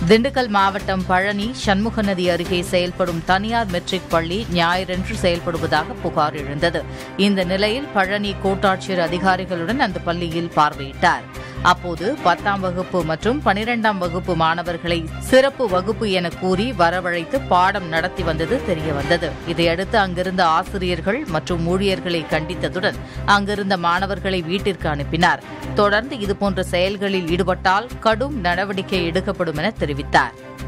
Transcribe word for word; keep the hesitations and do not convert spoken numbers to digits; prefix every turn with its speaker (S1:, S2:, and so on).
S1: திண்டுக்கல் மாவட்டம் பழனி சண்முகநதி அருகே செயல்படும் தனியார் மெட்ரிக் பள்ளி ஞாயிறன்று செயல்படுவதாக புகார் எழுந்தது. இந்த நிலையில் பழனி கோட்டாட்சியர் அதிகாரிகளுடன் அந்த பள்ளியில் பார்வையிட்டார். அப்போது பத்தாம் வகுப்பு மற்றும் பனிரெண்டாம் வகுப்பு மாணவர்களை சிறப்பு வகுப்பு என கூறி வரவழைத்து பாடம் நடத்தி வந்தது தெரியவந்தது. இதையடுத்து அங்கிருந்த ஆசிரியர்கள் மற்றும் ஊழியர்களை கண்டித்ததுடன் அங்கிருந்த மாணவர்களை வீட்டிற்கு அனுப்பினார். தொடர்ந்து இதுபோன்ற செயல்களில் ஈடுபட்டால் கடும் நடவடிக்கை எடுக்கப்படும் என தெரிவித்தார்.